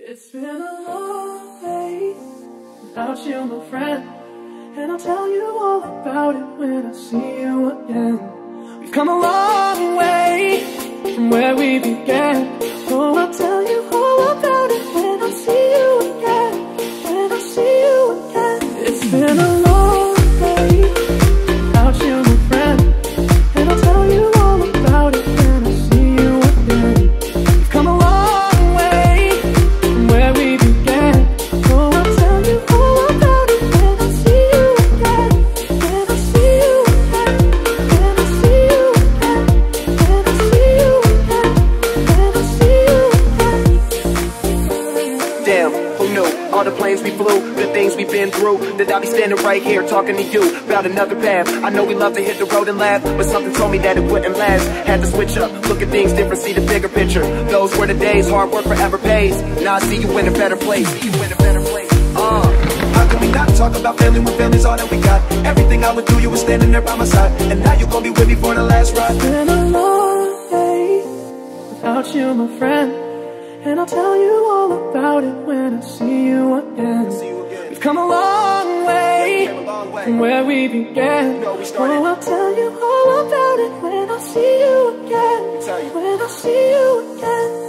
It's been a long day without you, my friend, and I'll tell you all about it when I see you again. We've come a long way from where we began. Oh, I'll tell you all about it when I see you again. When I see you again. It's been a long day without you, my friend, and I'll tell you all about it when I see you again. We've come a long way from where we began. Oh, I'll tell you all about it when I see you again. When I see you again. When I see you again. When I see you again. When I see you again. Damn, who knew? All the planes we flew, the things we've been through, that I'll be standing right here talking to you about another path. I know we love to hit the road and laugh, but something told me that it wouldn't last. Had to switch up, look at things different, see the bigger picture. Those were the days, hard work forever pays. Now I see you in a better place. See you in a better place. How can we not talk about family when family's all that we got? Everything I went through, you were standing there by my side, and now you gon' be with me for the last ride. It's been a long day without you, my friend, and I'll tell you all about it when I see you again. We've come a long way from where we began. Oh, I'll tell you all about it when I see you again. When I see you again.